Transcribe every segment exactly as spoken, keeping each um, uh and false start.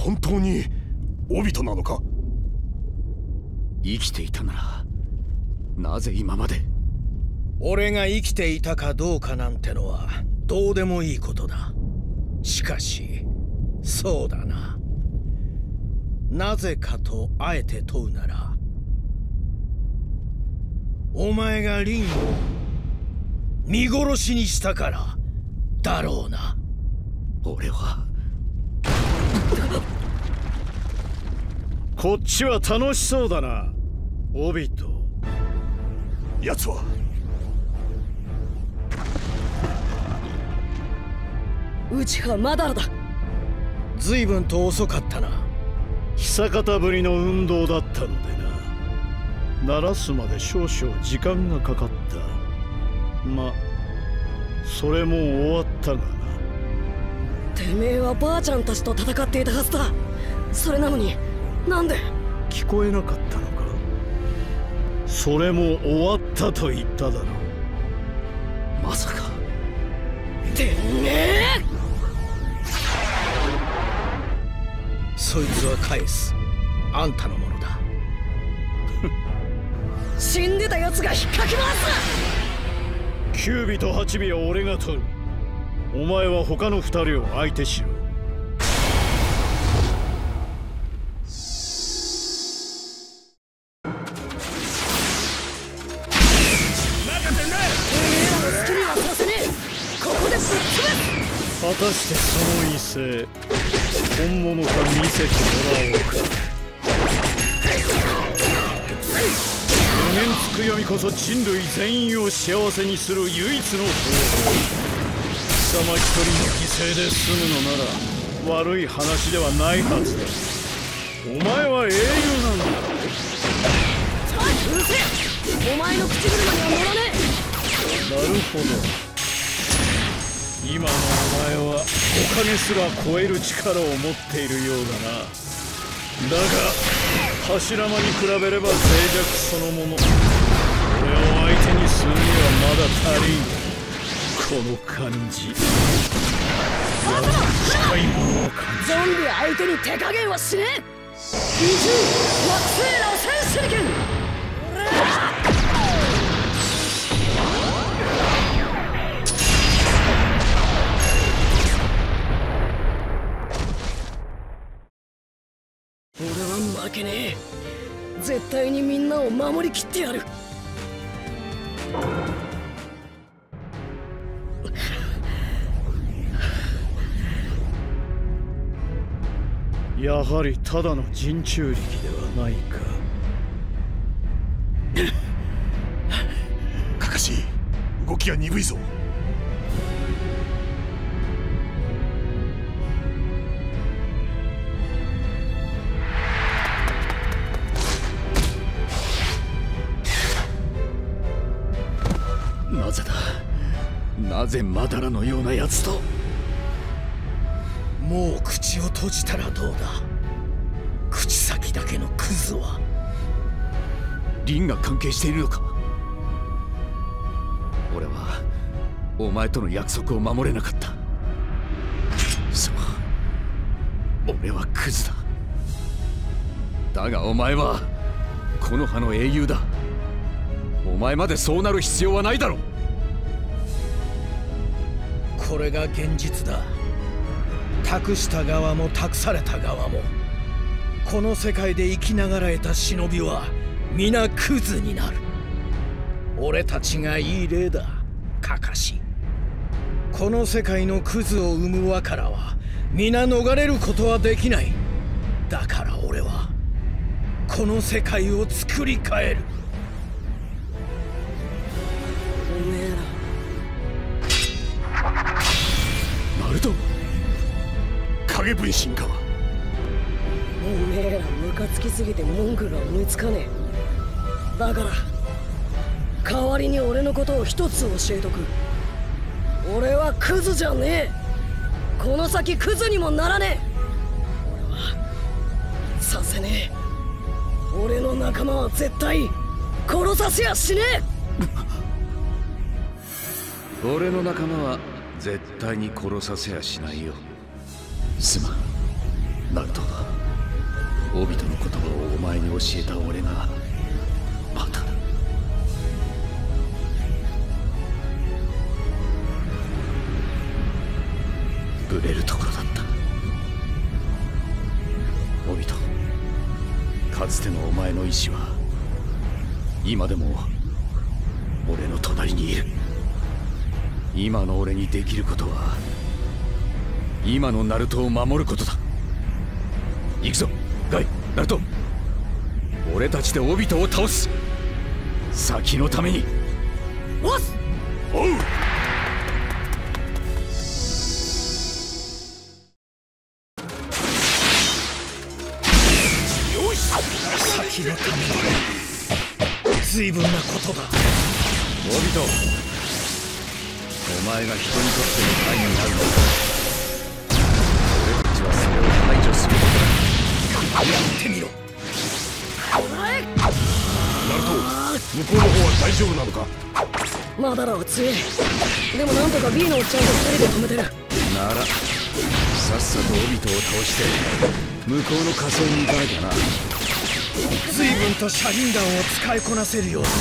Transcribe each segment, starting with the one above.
本当にオビトなのか？ 生きていたならなぜ今まで。 俺が生きていたかどうかなんてのはどうでもいいことだ。しかしそうだな。なぜかとあえて問うなら、お前がリンを見殺しにしたからだろうな。 俺はこっちは楽しそうだな、オビト。 奴はうちはマダラだ。 随分と遅かったな。 久方ぶりの運動だったのでな、鳴らすまで少々時間がかかった。ま、それも終わったがな。 てめえはばあちゃんたちと戦っていたはずだ。それなのになんで。 聞こえなかったのか？それも終わったと言っただろう。 まさか。 てめえ！ そいつは返す。あんたのものだ。 死んでた奴が引っかき回す。きゅうびとはちびは俺が取る。お前は他のふたりを相手しろ。果たしてその威勢、本物か見せてもらおうか。無限つく読みこそ人類全員を幸せにする唯一の方法。貴様一人の犠牲で済むのなら悪い話ではないはずだ。お前は英雄なんだろう。 うるせえ！お前の口車には乗らねえ。なるほど。今のお前はお金すら超える力を持っているようだな。だが柱間に比べれば脆弱そのもの。俺を相手にするにはまだ足りん。この感じ、やはり近いものを感じる。 ゾンビ相手に手加減はしねえ。美獣惑星螺旋手裏剣。俺は負けねえ。絶対にみんなを守りきってやる。 やはりただの人中力ではないか。 カカシ、動きが鈍いぞ。 なぜだ。なぜマダラのようなやつと。 もう口を閉じたらどうだ。口先だけのクズは。 リンが関係しているのか。俺はお前との約束を守れなかった。そう、俺はクズだ。だがお前は木の葉の英雄だ。お前までそうなる必要はないだろう。 これが現実だ。託した側も託された側も、この世界で生きながらえた忍びは皆クズになる。俺たちがいい例だ、カカシ。この世界のクズを生む輪からは皆逃れることはできない。だから俺はこの世界を作り変える。 おめえらナルト、 影分身か。 おめえらムカつきすぎて文句が思いつかねえ。だから代わりに俺のことを一つ教えとく。俺はクズじゃねえ。この先クズにもならねえ。俺はさせねえ。俺の仲間は絶対殺させやしねえ。俺の仲間は絶対に殺させやしないよ。すまん、 ナルト、オビトの言葉をお前に教えた俺がまたブレるところだった。オビト、かつてのお前の意志は今でも俺の隣にいる。今の俺にできることは今のナルトを守ることだ。行くぞガイ、ナルト、俺たちでオビトを倒す。先のために。 おっす。 おう。 先のために随分なことだ。 オビト、お前が人にとっての害になるのだ。俺たちはそれを排除することだ。 やってみろ。 ナルト、向こうの方は大丈夫なのか？ マダラは強い。でもなんとか B のおっちゃんとふたりで止めてる。 ならさっさとオビトを倒して向こうの火星に行かなきゃな。 随分と車輪弾を使いこなせるようにな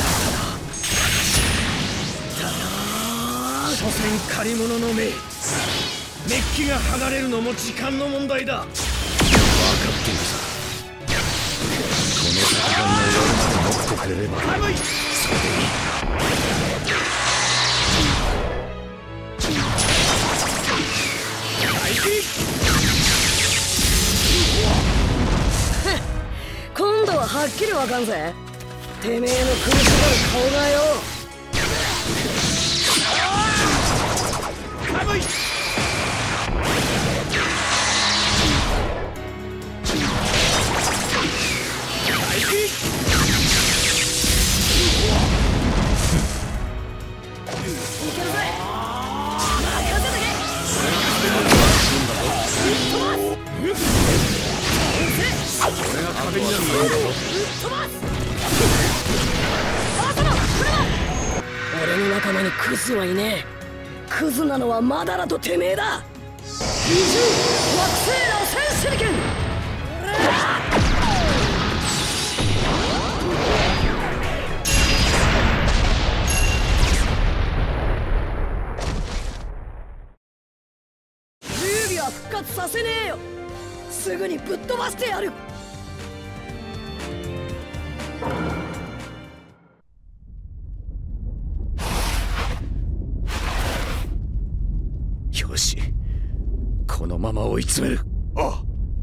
ったな。所詮借り物の目。メッキが剥がれるのも時間の問題だ。 分かっているさ。この戦いの終わるまで持ってくれればそれでいい。 今度ははっきりわかんぜ。てめえの苦しがる顔がよ。俺の仲間にクズはいねえ。クズなのはマダラとてめえだ。二重惑星螺旋手裏剣。劉備は復活させねえよ。すぐにぶっ飛ばしてやる。 よし、このまま追い詰める。 ああ。 あ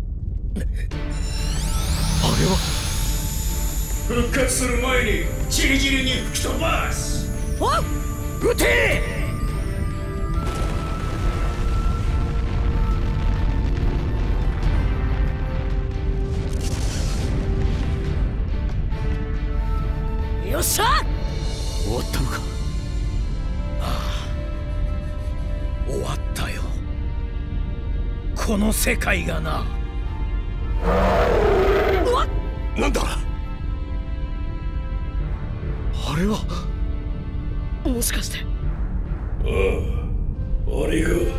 れは復活する前にチリチリに吹き飛ばす。 おっ、撃て。よっしゃ。 終わったのか？ 終わったよ、この世界がな。 うわっ、 なんだ？ あれはもしかして。 ああ、ありがとう。